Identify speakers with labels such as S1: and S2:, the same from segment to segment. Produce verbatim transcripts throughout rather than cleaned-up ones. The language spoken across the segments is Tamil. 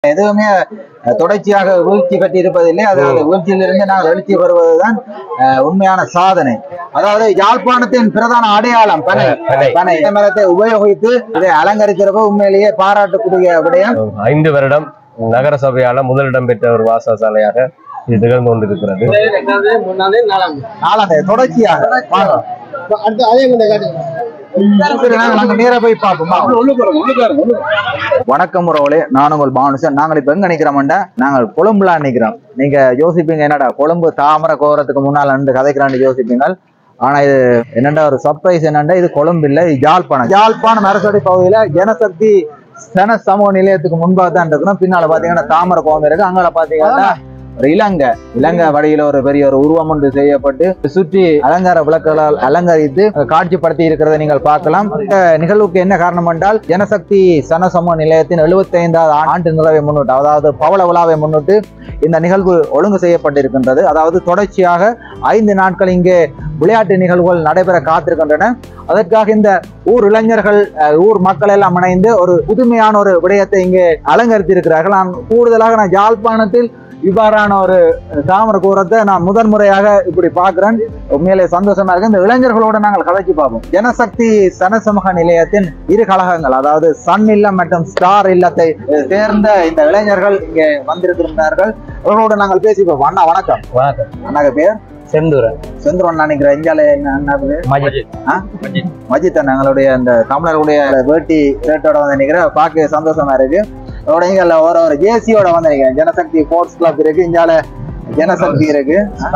S1: எதுவுமே தொடர்ச்சியாக வீழ்ச்சி பெற்று இருப்பதில்லை. அதாவது வீழ்ச்சியிலிருந்து நாங்கள் எழுச்சி வருவதுதான் உண்மையான சாதனை. அதாவது யாழ்ப்பாணத்தின் பிரதான அடையாளம் பனை. பனை மரத்தை உபயோகித்து இதை அலங்கரிக்கிறப்ப உண்மையிலேயே பாராட்டக்கூடிய விடயம்.
S2: ஐந்து வருடம் நகர சபையால முதலிடம் பெற்ற ஒரு வாசசாலையாக இது திகழ்ந்து கொண்டிருக்கிறது.
S1: நாலாம் தொடர்ச்சியாக வணக்கம் உறவுகளே, நான் உங்கள் பானுசன். நாங்கள் இப்ப எங்க நிக்கிறோம்டா, நாங்கள் கொழும்புல நிக்கிறோம். நீங்க யோசிப்பீங்க என்னடா கொழும்பு தாமரை கோரத்துக்கு முன்னால் நின்று கதைக்கிறான்னு யோசிப்பீங்க. ஆனா இது என்னண்டா ஒரு சர்ப்ரைஸ் என்னண்டா, இது கொழும்பு இல்ல, இது யாழ்ப்பாணம். யாழ்ப்பாணம் அரசடி பகுதியில ஜனசக்தி சன சமூக நிலையத்துக்கு முன்பாக தான் இருக்கிறோம். பின்னால பாத்தீங்கன்னா தாமரை கோலம் இருக்கு. அங்கால பாத்தீங்கன்னா ஒரு இலங்கை இலங்கை வழியில ஒரு பெரிய ஒரு உருவம் ஒன்று செய்யப்பட்டு சுற்றி அலங்கார விளக்குகளால் அலங்கரித்து காட்சிப்படுத்தி இருக்கிறத நீங்கள் பார்க்கலாம். இந்த நிகழ்வுக்கு என்ன காரணம் என்றால், ஜனசக்தி சனசமூக நிலையத்தின் எழுபத்தி ஐந்தாவது ஆண்டு நிலவை முன்னிட்டு, அதாவது பவள விழாவை முன்னிட்டு இந்த நிகழ்வு ஒழுங்கு செய்யப்பட்டிருக்கின்றது. அதாவது தொடர்ச்சியாக ஐந்து நாட்கள் இங்கே விளையாட்டு நிகழ்வுகள் நடைபெற காத்திருக்கின்றன. அதற்காக இந்த ஊர் இளைஞர்கள் ஊர் மக்கள் எல்லாம் இணைந்து ஒரு புதுமையான ஒரு விடயத்தை இங்கே அலங்கரித்து இருக்கிறார்கள். நான் கூடுதலாக நான் யாழ்ப்பாணத்தில் இவ்வாறான ஒரு தாமரை கோரத்தை நான் முதன்முறையாக இப்படி பார்க்கிறேன். உண்மையிலே சந்தோஷமா இருக்கு. இந்த இளைஞர்களோட நாங்கள் கதைச்சு பார்ப்போம். ஜனசக்தி சனசமூக நிலையத்தின் இரு கழகங்கள், அதாவது சன் இல்லம் மற்றும் ஸ்டார் இல்லத்தை சேர்ந்த இந்த இளைஞர்கள் இங்கே வந்திருக்கிறார்கள். அவர்களோட நாங்கள் பேசி பார்ப்போம். அண்ணா வணக்கம்.
S2: வணக்கம்.
S1: அண்ணாக்கு பேர்
S2: செந்தூரன்.
S1: செந்தூரன் நினைக்கிறேன். இந்தியால மஜித் அண்ணா, எங்களுடைய இந்த தமிழர்களுடைய வேட்டி ஷர்ட்டோட வந்து நினைக்கிறேன். பார்க்க சந்தோஷமா இருக்கு. அதோட இங்க ஒரு ஒரு ஜேசியோட வந்து நினைக்கிறேன். ஜனசக்தி ஸ்போர்ட்ஸ் கிளப் இருக்கு, இந்தியால ஜனசக்தி இருக்கு,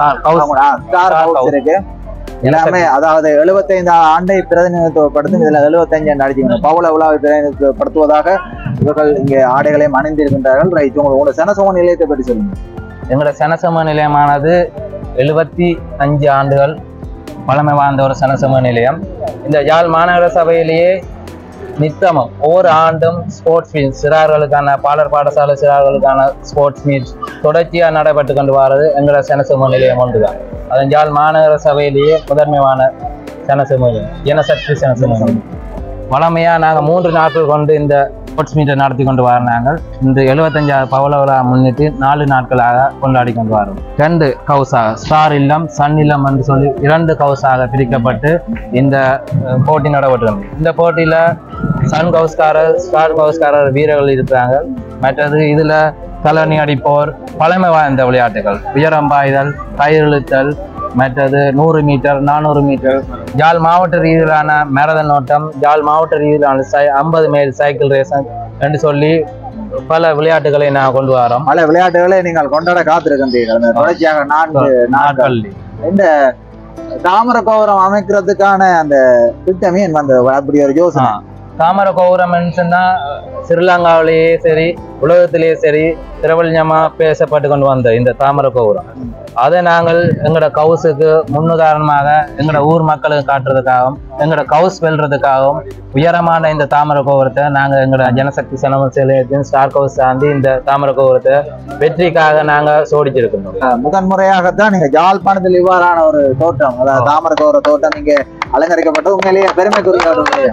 S1: ஸ்டார் ஹவுஸ் இருக்கு. எல்லாமே அதாவது எழுபத்தி ஐந்து ஆண்டை பிரதிநிதித்துவப்படுத்தும். இதுல எழுபத்தி அஞ்சு ஆண்டு அடிச்சுக்கணும். பவள விழாவை பிரதிநிதித்துவப்படுத்துவதாக இவர்கள் இங்கே ஆடைகளையும் அணிந்திருக்கின்றார்கள். ரைட், உங்களோட சனசமூக நிலையத்தை பற்றி சொல்லுங்க.
S3: எங்களோட சனசமூக நிலையமானது எழுபத்தி அஞ்சு ஆண்டுகள் பழமை வாழ்ந்த ஒரு சனசமூக நிலையம். இந்த யாழ் மாநகர சபையிலேயே நித்தமும் ஒவ்வொரு ஆண்டும் ஸ்போர்ட்ஸ் மீட், சிறார்களுக்கான பாடற் பாடசாலை சிறார்களுக்கான ஸ்போர்ட்ஸ் மீட் தொடர்ச்சியாக நடைபெற்று கொண்டு வர்றது எங்களோட சனசமூக நிலையம் ஒன்றுதான். அதன் யாழ் மாநகர சபையிலேயே முதன்மையான சனசமூக நிலையம் ஜனசக்தி சனசமூக நிலையம். வளமையாக நாங்கள் மூன்று நாட்கள் கொண்டு இந்த ஸ்போர்ட்ஸ் மீட்டை நடத்தி கொண்டு வராங்க. இந்த எழுபத்தஞ்சாவது பவள விழா முன்னிட்டு நாலு நாட்களாக கொண்டாடி கொண்டு வரோம். ரெண்டு கவுசாக ஸ்டார் இல்லம் சன் இல்லம் என்று சொல்லி இரண்டு கவுசாக பிரிக்கப்பட்டு இந்த போட்டி நடைபெற்றது. இந்த போட்டியில சன் கவுஸ்காரர் ஸ்டார் கவுஸ்காரர் வீரர்கள் இருக்கிறாங்க. மற்றது இதுல கலனி அடிப்போர், பழமை வாய்ந்த விளையாட்டுகள், உயரம் பாய்தல், கயிறு இழுத்தல், மற்றது நூறு மீட்டர் நானூறு மீட்டர், ஜாழ் மாவட்ட ரீதியிலான மேரதன் ஓட்டம், ஜாழ் மாவட்ட ரீதியிலான சை ஐம்பது மைல் சைக்கிள் ரேசன் என்று சொல்லி பல விளையாட்டுகளை நான் கொண்டு வரோம்.
S1: பல விளையாட்டுகளை நீங்கள் கொண்டாட காத்திருக்கின்றீர்கள் தொடர்ச்சியாக நான்கு நாட்கள். இந்த தாமரை கோபுரம் அமைக்கிறதுக்கான அந்த திட்டமே வந்த அப்படி ஒரு யோசனை.
S3: தாமரை கோபுரம் சொன்னா ஸ்ரீலங்காவிலேயே சரி உலகத்திலேயே சரி பிரபல்யமா பேசப்பட்டு கொண்டு வந்த இந்த தாமரை கோபுரம், அதை நாங்கள் எங்களோட கவுஸுக்கு முன்னுதாரணமாக எங்களோட ஊர் மக்களுக்கு காட்டுறதுக்காகவும் எங்களோட கவுஸ் வெல்றதுக்காகவும் உயரமான இந்த தாமரை கோபுரத்தை நாங்கள் எங்களோட ஜனசக்தி சனம நிலையத்தின் ஸ்டார் கவுஸ் சார்ந்து இந்த தாமரை கோபுரத்தை வெற்றிக்காக நாங்கள் சோடிச்சிருக்கோம்.
S1: முதன்முறையாகத்தான் நீங்க யாழ்ப்பாணத்தில் இவ்வாறான ஒரு தோட்டம், அதாவது தாமரை கோபுர தோட்டம் இங்கே அலங்கரிக்கப்பட்டது. உண்மையிலேயே பெருமைக்குரிய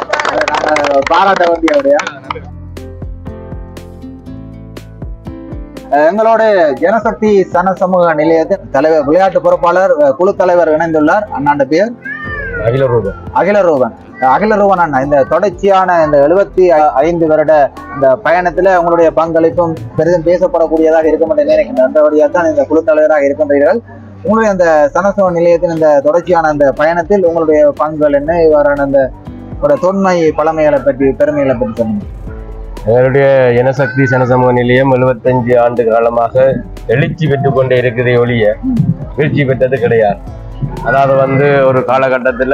S1: பாராட்ட வேண்டிய. எங்களோட ஜனசக்தி சனசமூக நிலையத்தின் தலைவர் விளையாட்டு பொறுப்பாளர் குழு தலைவர் இணைந்துள்ளார். அண்ணாண்ட பேர்
S2: அகில ரூபன்.
S1: அகில ரூபன் அகில ரூபன் அண்ணா, இந்த தொடர்ச்சியான இந்த எழுபத்தி ஐந்து வருட இந்த பயணத்துல உங்களுடைய பங்களிப்பும் பெரிதும் பேசப்படக்கூடியதாக இருக்கும் என்று நினைக்கின்றேன். அந்த வழியாக தான் இந்த குழு தலைவராக இருக்கின்றீர்கள். உங்களுடைய அந்த சனசமூக நிலையத்தின் இந்த தொடர்ச்சியான அந்த பயணத்தில் உங்களுடைய பங்குகள் என்ன, இவ்வாறான அந்த ஒரு தொன்மை பழமைகளை பற்றி பெருமைகளை பற்றி சொல்லுங்க.
S2: எங்களுடைய ஜனசக்தி சனசமூக நிலையம் எழுபத்தஞ்சு ஆண்டு காலமாக எழுச்சி பெற்று கொண்டே இருக்கிறதே ஒழிய வீழ்ச்சி பெற்றது கிடையாது. அதாவது வந்து ஒரு காலகட்டத்தில்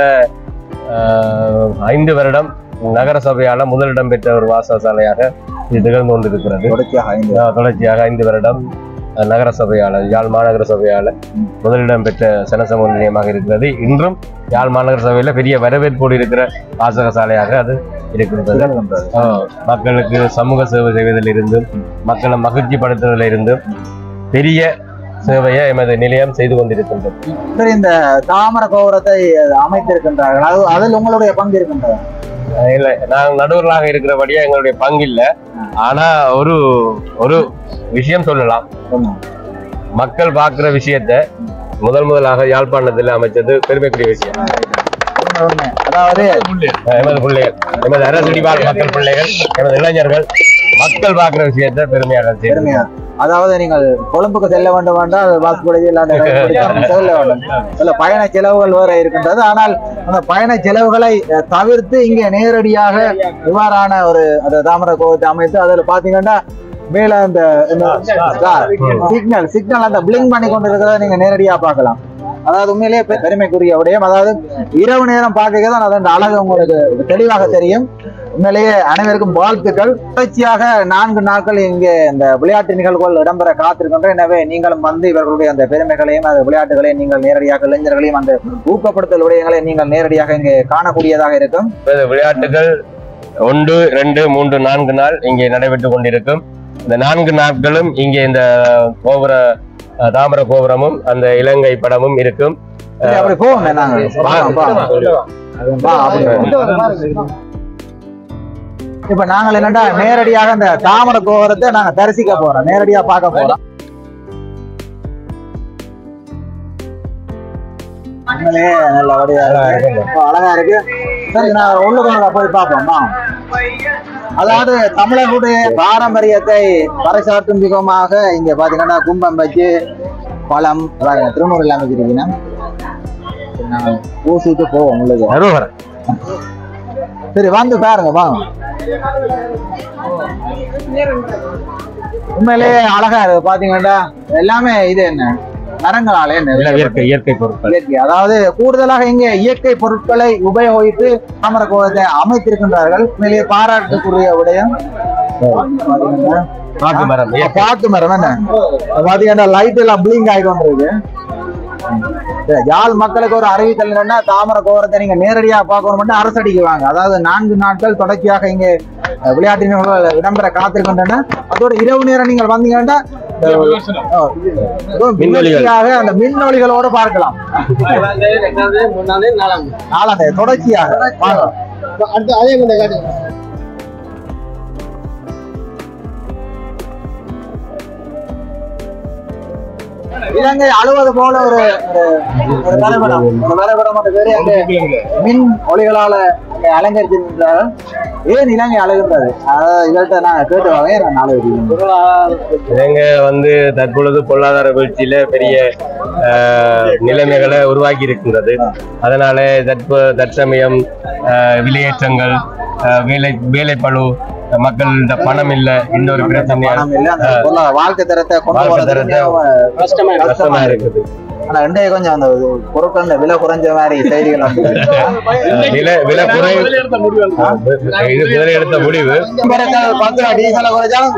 S2: ஐந்து வருடம் நகர சபையால முதலிடம் பெற்ற ஒரு வாசசாலையாக இது திகழ்ந்து கொண்டிருக்கிறது.
S1: தொடர்ச்சியாக ஐந்து
S2: தொடர்ச்சியாக ஐந்து வருடம் நகர சபையால யாழ் மாநகர சபையால முதலிடம் பெற்ற சனசமூக நிலையமாக இருக்கிறது. இன்றும் யாழ் மாநகர சபையில பெரிய வரவேற்போடு இருக்கிற வாசக சாலையாக அது இருக்கிறது. மக்களுக்கு சமூக சேவை செய்வதில் இருந்தும் மக்களை மகிழ்ச்சி படுத்துவதில் இருந்தும் பெரிய சேவையை எமது நிலையம் செய்து கொண்டிருக்கின்றது.
S1: இந்த தாமரை கோபுரத்தை அமைத்திருக்கின்றார்கள், அதில் உங்களுடைய பங்கு இருக்கின்றது.
S2: இல்ல நாங்கள் நடுவர்களாக இருக்கிறபடியா எங்களுடைய பங்கு இல்ல. ஆனா ஒரு ஒரு விஷயம் சொல்லலாம். மக்கள் பார்க்கிற விஷயத்த முதல் முதலாக யாழ்ப்பாணத்தில் அமைச்சது பெருமைக்குரிய விஷயம்.
S1: அதாவது
S2: எமது பிள்ளைகள், எமது அரசடி வாழ் மக்கள் பிள்ளைகள், எமது இளைஞர்கள் மக்கள் பார்க்கிற விஷயத்த பெருமையாக
S1: பெருமையா. அதாவது நீங்கள் கொழும்புக்கு செல்ல வேண்டும் என்றால் வாசுபடி செல்ல வேண்டும். சில பயண செலவுகள் வேற இருக்கின்றது. ஆனால் அந்த பயண செலவுகளை தவிர்த்து இங்கே நேரடியாக இவ்வாறான ஒரு அந்த தாமரை கோபத்தை அமைத்து அதில் பாத்தீங்கன்னா மேல அந்த சிக்னல் சிக்னல் அந்த பிளிங்க் பண்ணி கொண்டு இருக்கிறத நீங்க நேரடியா பார்க்கலாம். அதாவது உண்மையிலேயே பெருமைக்குரிய விடயம். அதாவது இரவு நேரம் பார்க்க தான் அதன் அழகு உங்களுக்கு தெளிவாக தெரியும். உண்மையிலேயே அனைவருக்கும் வாழ்த்துக்கள். தொடர்ச்சியாக நான்கு நாட்கள் இங்கே இந்த விளையாட்டு நிகழ்வுகள் இடம்பெற காத்திருக்கின்ற. எனவே நீங்களும் வந்து இவர்களுடைய அந்த பெருமைகளையும் அந்த விளையாட்டுகளையும் நீங்கள் நேரடியாக இளைஞர்களையும் அந்த ஊக்கப்படுத்தல் விடயங்களை நீங்கள் நேரடியாக இங்கே காணக்கூடியதாக இருக்கும்.
S2: விளையாட்டுகள் ஒன்று ரெண்டு மூன்று நான்கு நாள் இங்கே நடைபெற்றுக் கொண்டிருக்கும். இந்த நான்கு நாட்களும் இங்கே இந்த கோபுர தாமர கோபுரமும் அந்த இலங்கை படமும் இருக்கும்.
S1: இப்ப நாங்கள் என்னடா நேரடியாக அந்த தாமர கோபுரத்தை நாங்க தரிசிக்க போறோம், நேரடியா பார்க்க போறோம். அழகா இருக்கு. சரி, நான் உள்ள போய் பார்ப்போம். அதாவது தமிழர்களுடைய பாரம்பரியத்தை பறைசாற்றும் விதமாக இங்க பாத்தீங்கன்னா கும்பம் வச்சு பழம் திருநூறு அமைச்சிருக்கீங்கன்னா பூசிட்டு போவோம் உங்களுக்கு. சரி வந்து பாருங்க வாங்க. உண்மையிலேயே அழகா இருக்கு. பாத்தீங்கன்னா எல்லாமே இது என்ன மரங்களாலே
S2: இயற்கை இயற்கை பொருட்கள்.
S1: அதாவது கூடுதலாக இங்க இயற்கை பொருட்களை உபயோகித்து தாமர கோலத்தை அமைத்திருக்கின்றார்கள். உண்மையிலேயே பாராட்டுக்குரிய விடயம்.
S2: பாக்கு மரம்
S1: பாக்கு மரம் என்ன பாத்தீங்கன்னா லைட் எல்லாம் பிளிங்க் ஆகி கொண்டிருக்கு. யாழ் மக்களுக்கு ஒரு அறிவித்தல் என்னன்னா தாமர கோபுரத்தை நீங்க நேரடியா பார்க்கணும் அரசடிக்குவாங்க. அதாவது நான்கு நாட்கள் தொடர்ச்சியாக இங்க விளையாட்டு நிகழ்வுகள் இடம்பெற காத்திருக்கின்றன. அதோட இரவு நேரம் நீங்கள் வந்தீங்கன்னா அந்த மின்னொலிகளோடு பார்க்கலாம். நாலாம் தேதி தொடர்ச்சியாக இலங்கை அழுவது போல ஒரு ஒரு வரைபடம் ஒரு வரைபடம் பேரு அங்க மின் ஒளிகளால அங்க அலங்கரிச்சிருக்கிறார்கள். ஏன் இலங்கை அழகுன்றது அதாவது இவர்கிட்ட நான் கேட்டு வாங்க. நாலு
S2: இலங்கை வந்து தற்பொழுது பொருளாதார வீழ்ச்சியில பெரிய நிலைமைகளை உருவாக்கி இருக்கின்றது. அதனால தற்ப தற்சமயம் விலையேற்றங்கள், வேலை வேலைப்பளு, மக்கள்கிட்ட பணம் இல்ல, இன்னொரு பிரச்சனை
S1: வாழ்க்கை தரத்தை கஷ்டமா இருக்குது. ஆனா ரெண்டையும் கொஞ்சம் அந்த பொருட்கள் விலை குறைஞ்ச மாதிரி செய்திகள்
S2: விலை விலை குறை எடுத்த முடிவு
S1: டீசலை குறைச்சாலும்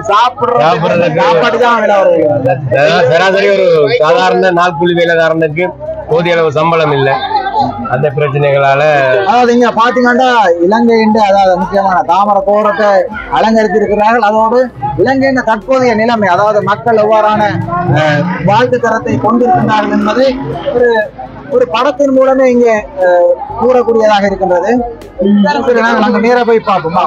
S2: சராசரி ஒரு சாதாரண நாள் கூலி வேலைக்காரனுக்கு போதிய அளவு சம்பளம் இல்லை. அந்த பிரச்சனைகளால
S1: அதாவது இங்க பாத்தீங்கன்னா இலங்கையின் அதாவது முக்கியமான தாமர கோபுரத்தை அலங்கரித்திருக்கிறார்கள். அதோடு இலங்கையின் தற்போதைய நிலைமை அதாவது மக்கள் எவ்வாறான வாழ்க்கை தரத்தை கொண்டிருக்கிறார்கள் என்பது ஒரு ஒரு படத்தின் மூலமே இங்கே கூறக்கூடியதாக இருக்கின்றது. நாங்க நேர போய் பார்ப்போமா?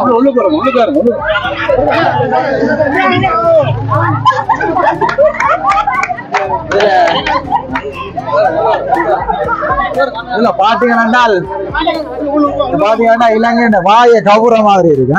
S1: இல்ல பாத்தீங்கன்னா பாத்தீங்கன்னா இலங்கை வாய கவுர மாதிரி இருக்கு.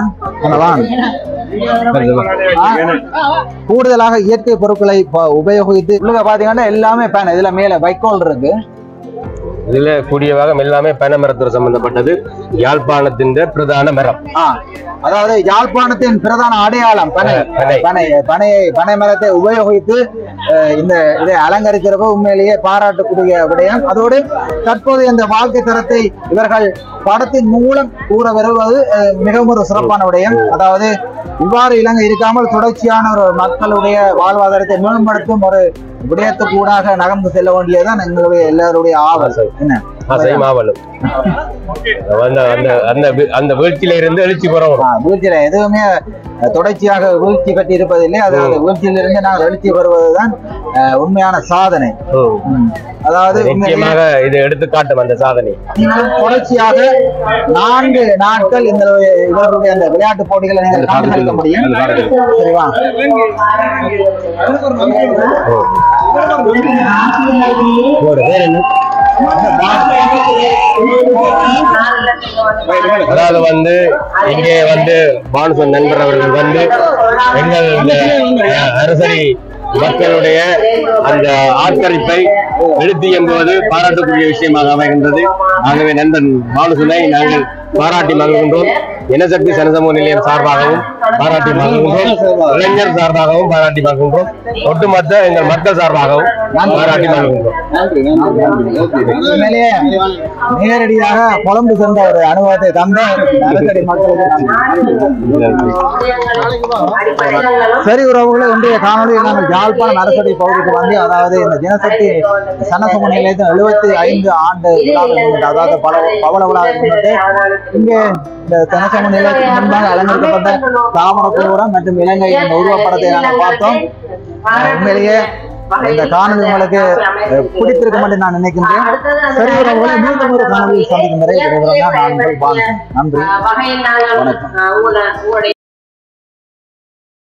S1: கூடுதலாக இயற்கை பொருட்களை உபயோகித்து பாத்தீங்கன்னா எல்லாமே பேன் இதுல மேல வைக்கோல் இருக்கு.
S2: இதுல கூடிய வகை எல்லாமே பனை மரத்தோடு சம்பந்தப்பட்டது. யாழ்ப்பாணத்தின் பிரதான மரம்,
S1: அதாவது யாழ்ப்பாணத்தின் பிரதான அடையாளம் பனை. பனை பனையை பனை மரத்தை உபயோகித்து இந்த இதை அலங்கரிக்கிறப்ப உண்மையிலேயே பாராட்டக்கூடிய விடயம். அதோடு தற்போது இந்த வாழ்க்கை தரத்தை இவர்கள் படத்தின் மூலம் கூற வருவது மிகவும் ஒரு சிறப்பான விடயம். அதாவது இவ்வாறு இலங்கை இருக்காமல் தொடர்ச்சியான ஒரு மக்களுடைய வாழ்வாதாரத்தை மேம்படுத்தும் ஒரு விடயத்துக்கு ஊடாக நகர்ந்து செல்ல வேண்டியதுதான் எங்களுடைய எல்லாருடைய ஆவல். என்ன
S2: ஆசையும் ஆவலும் அந்த அந்த அந்த அந்த வீழ்ச்சியில இருந்து எழுச்சி பெறவும்.
S1: வீழ்ச்சியில எதுவுமே தொடர்ச்சியாக வீழ்ச்சி பெற்று இருப்பதில்லை. அதாவது வீழ்ச்சியிலிருந்து நாங்கள் எழுச்சி பெறுவதுதான் உண்மையான சாதனை. அதாவது
S2: நிச்சயமாக இது எடுத்துக்காட்டும் அந்த சாதனை.
S1: தொடர்ச்சியாக நான்கு நாட்கள் இந்த இவர்களுடைய அந்த விளையாட்டு போட்டிகளை நீங்கள் கண்டுகளிக்க முடியும். சரிவா?
S2: அதாவது வந்து இங்கே வந்து பானுசன் நண்பர் அவர்கள் வந்து எங்கள் அரசரி மக்களுடைய அந்த ஆட்கரிப்பை எழுத்தியும் போது பாராட்டுக்குரிய விஷயமாக அமைகின்றது. ஆகவே நண்பன் பானுசனை நாங்கள் பாராட்டி மகிழ்கின்றோம். இனசக்தி சனசமூக நிலையம் சார்பாகவும் பாராட்டி மகிழ்கின்றோம். இளைஞர் சார்பாகவும் பாராட்டி மகிழ்கின்றோம். ஒட்டுமொத்த எங்கள் மக்கள் சார்பாகவும் பாராட்டி மகிழ்கின்றோம்.
S1: நேரடியாக கொழும்பு சென்ற ஒரு அனுபவத்தை தந்த அரசடி மக்களுக்கு சரி உறவுகளை இன்றைய காணொலியில் நாங்கள் யாழ்ப்பாணம் அரசடி பகுதிக்கு வந்து, அதாவது இந்த தினசக்தி சனசமூக நிலையத்தின் எழுபத்தி ஐந்து ஆண்டு விழாவை முன்னிட்டு, அதாவது பல பவள விழாவை முன்னிட்டு இங்கே இந்த சனசமூக நிலையத்துக்கு முன்பாக அலங்கரிக்கப்பட்ட தாமர கோபுரம் மற்றும் இலங்கையின் உருவப்படத்தை நாங்கள் பார்த்தோம். உண்மையிலேயே இந்த காணொலி உங்களுக்கு பிடித்திருக்கும் என்று நான் நினைக்கின்றேன். சரி உறவுகளை மீண்டும் ஒரு காணொலியில் சந்திக்கும் வரை நன்றி, வணக்கம்.